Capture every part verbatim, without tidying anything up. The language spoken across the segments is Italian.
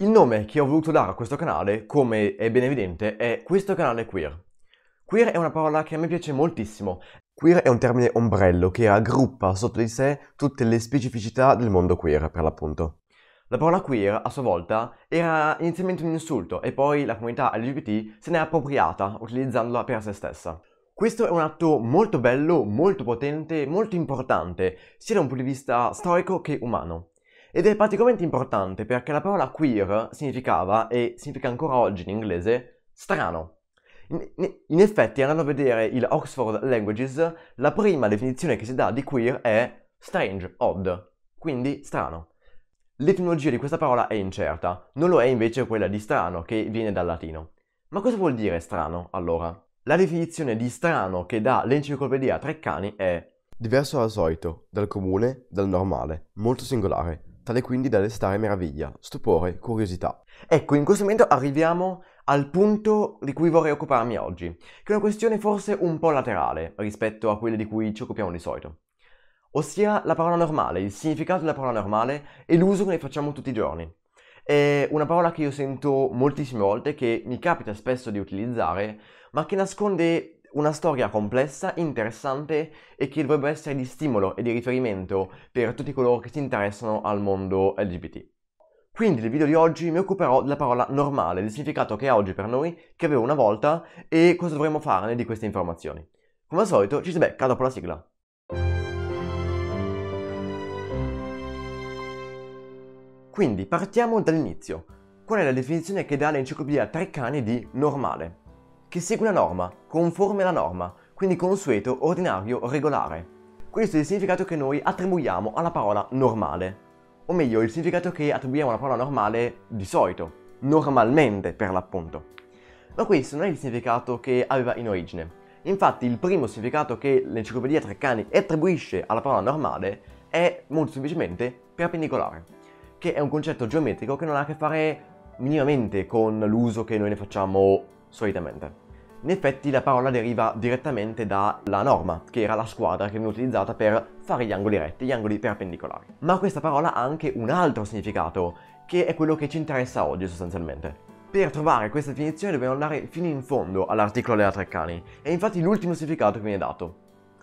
Il nome che ho voluto dare a questo canale, come è ben evidente, è questo canale queer. Queer è una parola che a me piace moltissimo. Queer è un termine ombrello che raggruppa sotto di sé tutte le specificità del mondo queer, per l'appunto. La parola queer, a sua volta, era inizialmente un insulto e poi la comunità L G B T se n'è appropriata, utilizzandola per se stessa. Questo è un atto molto bello, molto potente, molto importante, sia da un punto di vista storico che umano. Ed è particolarmente importante perché la parola queer significava, e significa ancora oggi in inglese, strano. In, in effetti, andando a vedere il Oxford Languages, la prima definizione che si dà di queer è strange, odd, quindi strano. L'etimologia di questa parola è incerta, non lo è invece quella di strano, che viene dal latino. Ma cosa vuol dire strano, allora? La definizione di strano che dà l'enciclopedia Treccani è diverso dal solito, dal comune, dal normale, molto singolare, tale quindi da destare meraviglia, stupore, curiosità. Ecco, in questo momento arriviamo al punto di cui vorrei occuparmi oggi, che è una questione forse un po' laterale rispetto a quelle di cui ci occupiamo di solito. Ossia la parola normale, il significato della parola normale e l'uso che ne facciamo tutti i giorni. È una parola che io sento moltissime volte, che mi capita spesso di utilizzare, ma che nasconde una storia complessa, interessante e che dovrebbe essere di stimolo e di riferimento per tutti coloro che si interessano al mondo L G B T. Quindi nel video di oggi mi occuperò della parola normale, del significato che ha oggi per noi, che aveva una volta e cosa dovremmo farne di queste informazioni. Come al solito ci si becca dopo la sigla. Quindi partiamo dall'inizio. Qual è la definizione che dà l'enciclopedia Treccani di normale? Che segue una norma, conforme alla norma, quindi consueto, ordinario, regolare. Questo è il significato che noi attribuiamo alla parola normale. O meglio, il significato che attribuiamo alla parola normale di solito, normalmente per l'appunto. Ma questo non è il significato che aveva in origine. Infatti il primo significato che l'enciclopedia Treccani attribuisce alla parola normale è molto semplicemente perpendicolare, che è un concetto geometrico che non ha a che fare minimamente con l'uso che noi ne facciamo solitamente. In effetti la parola deriva direttamente dalla norma, che era la squadra che veniva utilizzata per fare gli angoli retti, gli angoli perpendicolari. Ma questa parola ha anche un altro significato, che è quello che ci interessa oggi sostanzialmente. Per trovare questa definizione dobbiamo andare fino in fondo all'articolo della Treccani, e infatti l'ultimo significato che viene dato.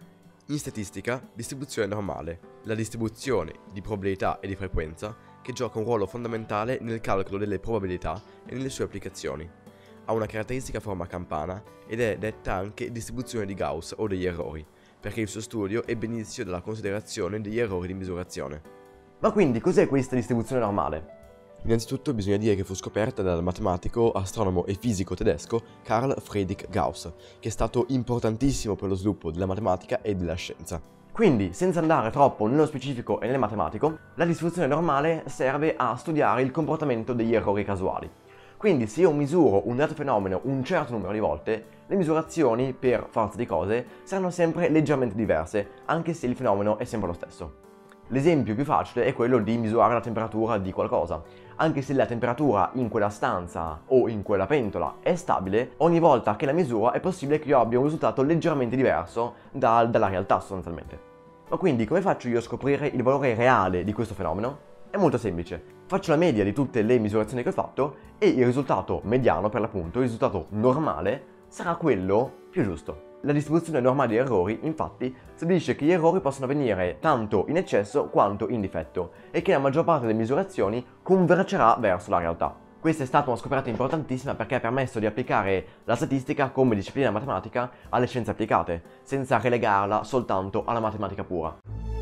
In statistica, distribuzione normale, la distribuzione di probabilità e di frequenza che gioca un ruolo fondamentale nel calcolo delle probabilità e nelle sue applicazioni. Ha una caratteristica forma a campana ed è detta anche distribuzione di Gauss o degli errori, perché il suo studio ebbe inizio dalla considerazione degli errori di misurazione. Ma quindi cos'è questa distribuzione normale? Innanzitutto bisogna dire che fu scoperta dal matematico, astronomo e fisico tedesco Carl Friedrich Gauss, che è stato importantissimo per lo sviluppo della matematica e della scienza. Quindi, senza andare troppo nello specifico e nel matematico, la distribuzione normale serve a studiare il comportamento degli errori casuali. Quindi se io misuro un dato fenomeno un certo numero di volte, le misurazioni, per forza di cose, saranno sempre leggermente diverse, anche se il fenomeno è sempre lo stesso. L'esempio più facile è quello di misurare la temperatura di qualcosa. Anche se la temperatura in quella stanza o in quella pentola è stabile, ogni volta che la misuro è possibile che io abbia un risultato leggermente diverso da, dalla realtà sostanzialmente. Ma quindi come faccio io a scoprire il valore reale di questo fenomeno? È molto semplice. Faccio la media di tutte le misurazioni che ho fatto e il risultato mediano, per l'appunto, il risultato normale, sarà quello più giusto. La distribuzione normale di errori, infatti, stabilisce che gli errori possono avvenire tanto in eccesso quanto in difetto e che la maggior parte delle misurazioni convergerà verso la realtà. Questa è stata una scoperta importantissima perché ha permesso di applicare la statistica come disciplina matematica alle scienze applicate, senza relegarla soltanto alla matematica pura.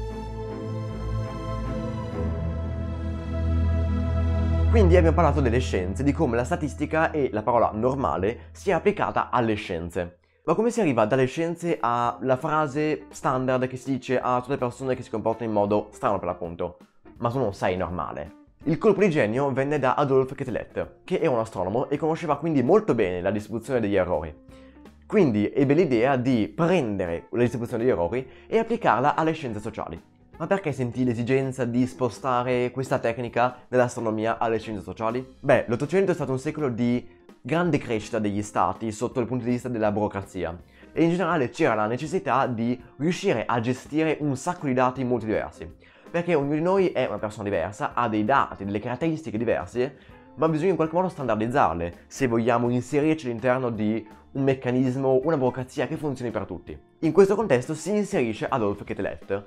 Quindi abbiamo parlato delle scienze, di come la statistica e la parola normale sia applicata alle scienze. Ma come si arriva dalle scienze alla frase standard che si dice a tutte le persone che si comportano in modo strano per l'appunto? Ma tu non sei normale. Il colpo di genio venne da Adolphe Quetelet, che è un astronomo e conosceva quindi molto bene la distribuzione degli errori. Quindi ebbe l'idea di prendere la distribuzione degli errori e applicarla alle scienze sociali. Ma perché sentì l'esigenza di spostare questa tecnica dell'astronomia alle scienze sociali? Beh, l'Ottocento è stato un secolo di grande crescita degli stati sotto il punto di vista della burocrazia e in generale c'era la necessità di riuscire a gestire un sacco di dati molto diversi, perché ognuno di noi è una persona diversa, ha dei dati, delle caratteristiche diverse, ma bisogna in qualche modo standardizzarle se vogliamo inserirci all'interno di un meccanismo, una burocrazia che funzioni per tutti. In questo contesto si inserisce Adolphe Quetelet.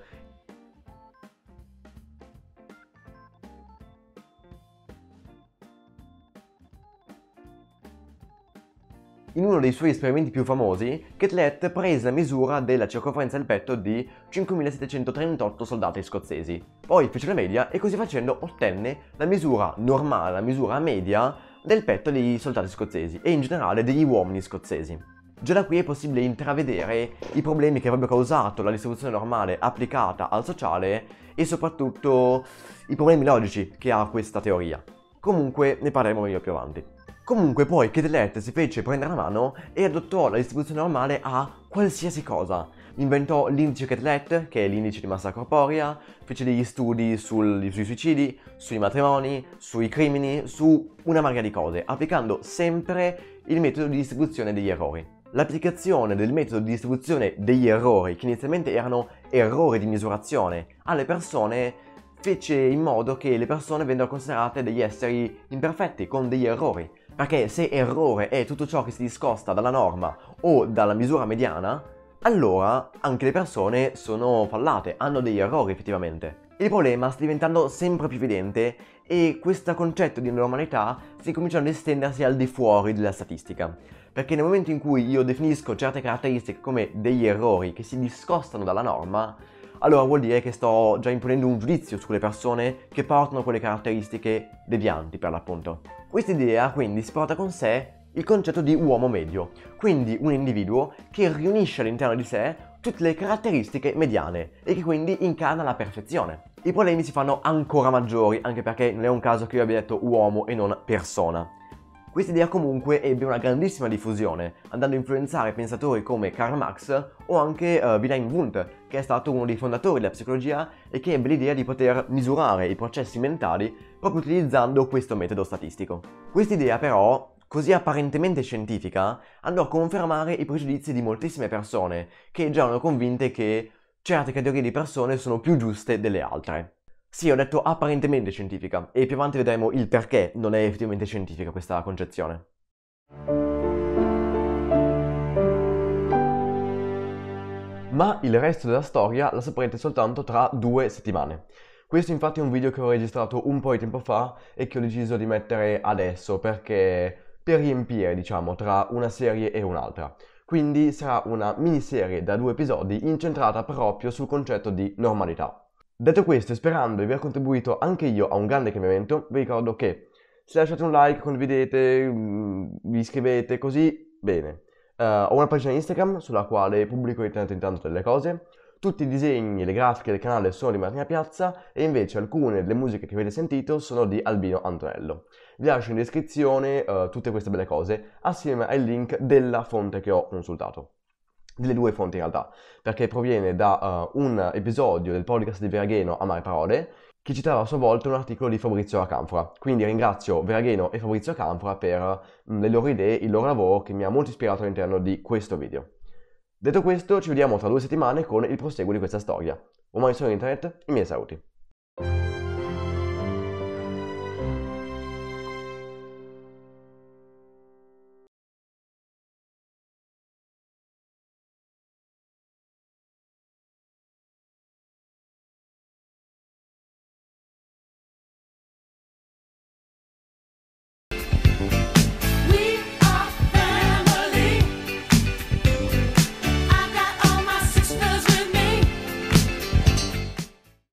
In uno dei suoi esperimenti più famosi, Quetelet prese la misura della circonferenza del petto di cinquemilasettecentotrentotto soldati scozzesi. Poi fece la media e così facendo ottenne la misura normale, la misura media del petto dei soldati scozzesi e in generale degli uomini scozzesi. Già da qui è possibile intravedere i problemi che avrebbe causato la distribuzione normale applicata al sociale e soprattutto i problemi logici che ha questa teoria. Comunque ne parleremo meglio più avanti. Comunque poi Quetelet si fece prendere la mano e adottò la distribuzione normale a qualsiasi cosa. Inventò l'indice Quetelet, che è l'indice di massa corporea, fece degli studi sul, sui suicidi, sui matrimoni, sui crimini, su una marea di cose, applicando sempre il metodo di distribuzione degli errori. L'applicazione del metodo di distribuzione degli errori, che inizialmente erano errori di misurazione, alle persone fece in modo che le persone vennero considerate degli esseri imperfetti, con degli errori. Perché se errore è tutto ciò che si discosta dalla norma o dalla misura mediana, allora anche le persone sono fallate, hanno degli errori effettivamente. Il problema sta diventando sempre più evidente e questo concetto di normalità sta cominciando ad estendersi al di fuori della statistica. Perché nel momento in cui io definisco certe caratteristiche come degli errori che si discostano dalla norma, allora vuol dire che sto già imponendo un giudizio sulle persone che portano quelle caratteristiche devianti, per l'appunto. Questa idea quindi si porta con sé il concetto di uomo medio, quindi un individuo che riunisce all'interno di sé tutte le caratteristiche mediane e che quindi incarna la perfezione. I problemi si fanno ancora maggiori, anche perché non è un caso che io abbia detto uomo e non persona. Questa idea comunque ebbe una grandissima diffusione, andando a influenzare pensatori come Karl Marx o anche uh, Wilhelm Wundt, che è stato uno dei fondatori della psicologia e che ebbe l'idea di poter misurare i processi mentali proprio utilizzando questo metodo statistico. Questa idea però, così apparentemente scientifica, andò a confermare i pregiudizi di moltissime persone che già erano convinte che certe categorie di persone sono più giuste delle altre. Sì, ho detto apparentemente scientifica, e più avanti vedremo il perché non è effettivamente scientifica questa concezione. Ma il resto della storia la saprete soltanto tra due settimane. Questo infatti è un video che ho registrato un po' di tempo fa e che ho deciso di mettere adesso perché per riempire, diciamo, tra una serie e un'altra. Quindi sarà una miniserie da due episodi incentrata proprio sul concetto di normalità. Detto questo e sperando di aver contribuito anche io a un grande cambiamento, vi ricordo che se lasciate un like, condividete, vi iscrivete, così, bene. Uh, ho una pagina Instagram sulla quale pubblico di tanto in tanto delle cose. Tutti i disegni e le grafiche del canale sono di Martina Piazza e invece alcune delle musiche che avete sentito sono di Albino Antonello. Vi lascio in descrizione uh, tutte queste belle cose assieme ai link della fonte che ho consultato. Delle due fonti in realtà, perché proviene da uh, un episodio del podcast di Veragheno Amare Parole, che citava a sua volta un articolo di Fabrizio Acanfora. Quindi ringrazio Veragheno e Fabrizio Acanfora per mh, le loro idee, il loro lavoro che mi ha molto ispirato all'interno di questo video. Detto questo, ci vediamo tra due settimane con il proseguo di questa storia. Ormai sono in internet, i miei saluti.